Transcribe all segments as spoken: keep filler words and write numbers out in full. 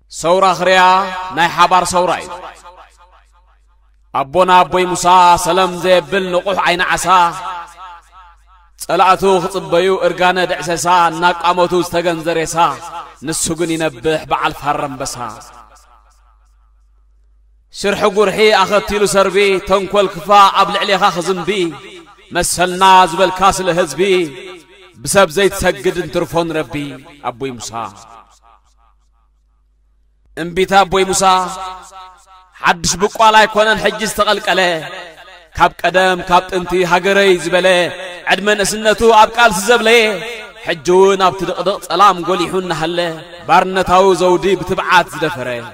سورة خريا ناي حبار سورة أبونا أبوي موسى سلام زي بل نقوح عين عسا سلعتو خطبيو إرقانا دعسسا ناك أموتو استغن زريسا نسوغن ينبح بعال فرم بسا شرح قرحي أخذتيلو سربي تنكوال كفا أبلع لي خاخزن بي مسلنا زبل كاسل هزبي بسبب زيت سجد انترفون ربي أبوي موسى انبيتا أبوي موسى حدش بقوا لا يكونن حجز تقلق عليه كاب قدم كاب انتي هاجري زبله عدمن اسنتو ابقال زبله حجون اب تدقدق سلام قوليحون هله بارنتاو زودي بتبعات زدفره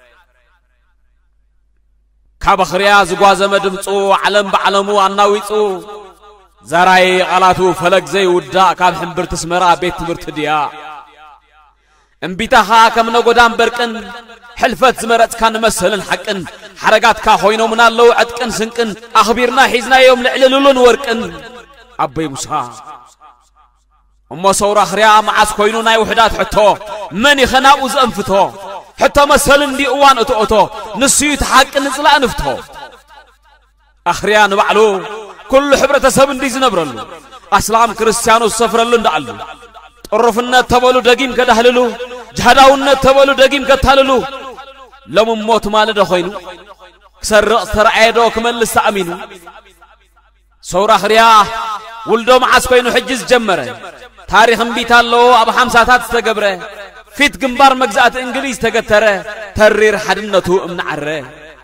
كاب خريا زغوازه مدمصو علم بعلمو اناويصو زراي قالاتو فلك زي ودا كاب حنبر تسمرا بيت تمرت ديا انبيتها كم نغودان برقن حلفت زمرت كان مسهلن حقن حرقات كا خوينو من الله عدقن سنقن اخبيرنا حيزنا يوم لعللون ورقن ابي موسى اما صور اخريا معاس خوينو ناي وحدات حتو من يخناو زنفتو حتى مسهلن دي اوان اتوتو نسيت حق نصلا نفتو اخريا نبعلو كل حبره سب اندي زنبرلو اسلام كريستيانو سفرلو اندعلو طرفنا تبلو دقيم كدهللو جهداونا تبلو دقيم كتاللو لم موت مالده خوينو كسر ترعيدو كمل استامينو صور اخريا ولدو معاس كوينو حجز جمره تاريخ بيتالو ابو حمساتات تغبره فيت جنبار مجزات انجليز تغتره ترير حدنتو امنعره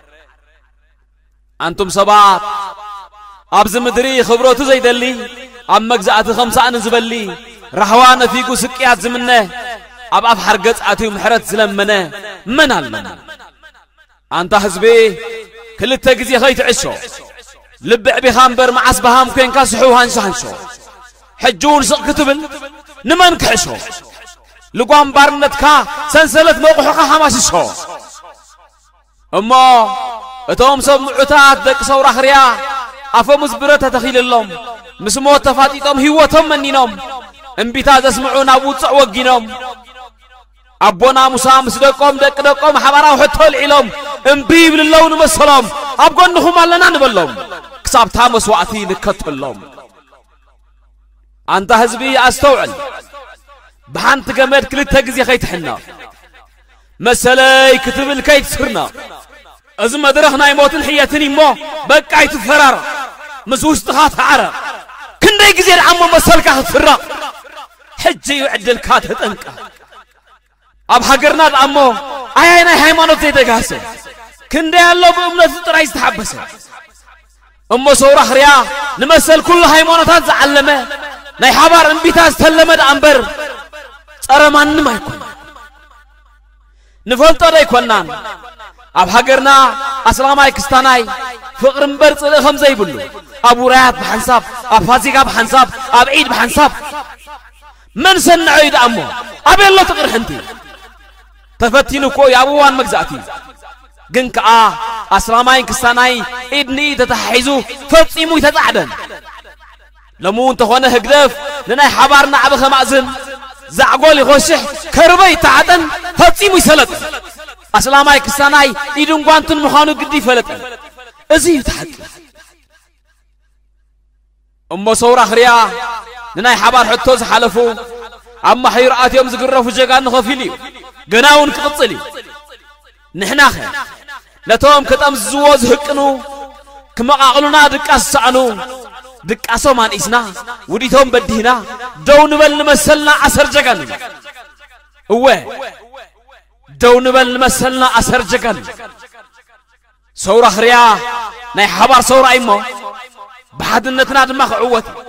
انتم سبات ابز مدري خبروتو زيدلي ام مجزات خمسه انزبلي رحوان فيكو سقيات زمنه اب اب حرقت اتي محرت زلمنه من علم انت حزبي كل تغزي خيت عشو لبع بخامبر مع اسبهام كين كاسحو هانش هانشو حجون سق كتبل نمن كحشو لقوام بارنتكا سنسلت موقحك حماسشو اما اتوم سب معتات دق صور اخريا افو مزبرته تخيل اللهم مسمو تفاطيطم هيوتهم منينهم انبيتا تسمعون ابو صع وقينهم أبونا موسى مسدقهم دق دقهم حبراو حتو العلم انبيب للون مسلم أبقونهم علنا نبلهم كساب تامس وعثي نكتلهم أنت حزبي أستوعل بحانت قمد كل تقزي خيتحنا مسلاي كتب الكيت سرنا أزم درخنا يموت الحياتني مو بقايت الفرار مسوس تخاط عرق كن يقزي العمو مسلك هتفرق حجي يعدل كات هتنكا اب حقرنا الامو اينا هيمانوت يدغاسه كنده يالله بامنت طرا يستحبسه امو صور اخريا نمسل كل هيمانوتات زعلمه ناي حبار انبيتا استلمد انبر صره مانم ايكون نفلطو دايكونان اب حقرنا اسلاماي كستاناي فقر انبر صله خمزه يبلو ابو رايات بحنساب اب فازيغا بحنساب اب عيد بحنساب من سنعيد امو ابي الله تقر حنتي تفتينو كو يابوان مجزاتي جنك اه اسلاماي كستاناي ادني تتحيزو فصيمو يتعدن لمو انت هونه هقدف لناي حبارنا عبخ مازن زعقول يخشح كربي تعدن فصيمو يسلط اسلاماي كستاناي يدن قانتن مخانو قدي فلط ازي تحق ام صور اخريا لناي حبار حتوز حلفو اما حيرات يوم زقرفو جيغان خفيلي جناون كقصلي نحنا خير لتوم كتم زوز هقنو كما عقلنا دقاسعنو دقاسو مان اسنا وديتوم بدينا دون بل مسلنا عسر جغن هو دون بل مسلنا عسر جغن صور اخريا ناي حبار صور ايمو بحدنتنا دما خعوت